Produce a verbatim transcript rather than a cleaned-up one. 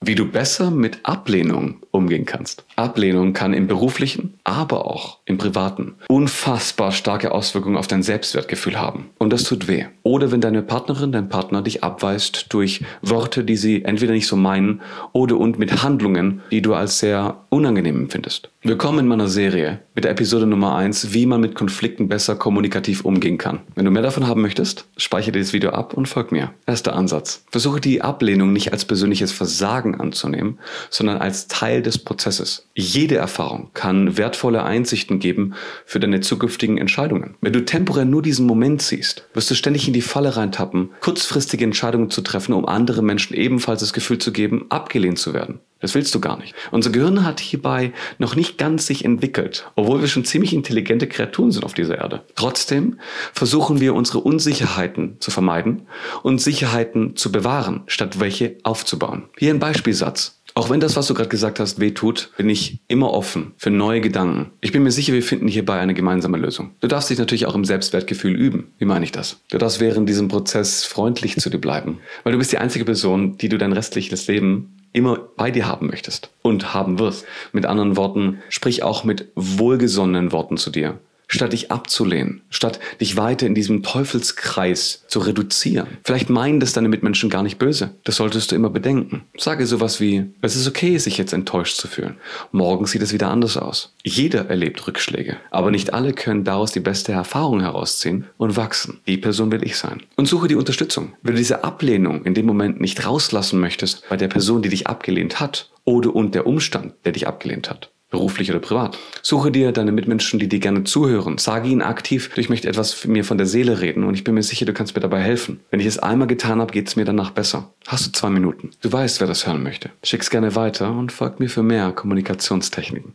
Wie du besser mit Ablehnung umgehen kannst. Ablehnung kann im beruflichen, aber auch im privaten unfassbar starke Auswirkungen auf dein Selbstwertgefühl haben. Und das tut weh. Oder wenn deine Partnerin, dein Partner dich abweist durch Worte, die sie entweder nicht so meinen, oder und mit Handlungen, die du als sehr unangenehm empfindest. Willkommen in meiner Serie mit der Episode Nummer eins, wie man mit Konflikten besser kommunikativ umgehen kann. Wenn du mehr davon haben möchtest, speichere dir das Video ab und folg mir. Erster Ansatz. Versuche die Ablehnung nicht als persönliches Versagen anzunehmen, sondern als Teil des Prozesses. Jede Erfahrung kann wertvolle Einsichten geben für deine zukünftigen Entscheidungen. Wenn du temporär nur diesen Moment siehst, wirst du ständig in die Falle reintappen, kurzfristige Entscheidungen zu treffen, um anderen Menschen ebenfalls das Gefühl zu geben, abgelehnt zu werden. Das willst du gar nicht. Unser Gehirn hat hierbei noch nicht ganz sich entwickelt, obwohl wir schon ziemlich intelligente Kreaturen sind auf dieser Erde. Trotzdem versuchen wir, unsere Unsicherheiten zu vermeiden und Sicherheiten zu bewahren, statt welche aufzubauen. Hier ein Beispielsatz. Auch wenn das, was du gerade gesagt hast, weh tut, bin ich immer offen für neue Gedanken. Ich bin mir sicher, wir finden hierbei eine gemeinsame Lösung. Du darfst dich natürlich auch im Selbstwertgefühl üben. Wie meine ich das? Du darfst während diesem Prozess freundlich zu dir bleiben, weil du bist die einzige Person, die du dein restliches Leben immer bei dir haben möchtest und haben wirst. Mit anderen Worten, sprich auch mit wohlgesonnenen Worten zu dir, statt dich abzulehnen, statt dich weiter in diesem Teufelskreis zu reduzieren. Vielleicht meinen das deine Mitmenschen gar nicht böse. Das solltest du immer bedenken. Sage sowas wie, es ist okay, sich jetzt enttäuscht zu fühlen. Morgen sieht es wieder anders aus. Jeder erlebt Rückschläge, aber nicht alle können daraus die beste Erfahrung herausziehen und wachsen. Die Person will ich sein. Und suche die Unterstützung. Wenn du diese Ablehnung in dem Moment nicht rauslassen möchtest bei der Person, die dich abgelehnt hat, oder und der Umstand, der dich abgelehnt hat, beruflich oder privat. Suche dir deine Mitmenschen, die dir gerne zuhören. Sage ihnen aktiv, ich möchte etwas mir von der Seele reden und ich bin mir sicher, du kannst mir dabei helfen. Wenn ich es einmal getan habe, geht es mir danach besser. Hast du zwei Minuten. Du weißt, wer das hören möchte. Schick's gerne weiter und folg mir für mehr Kommunikationstechniken.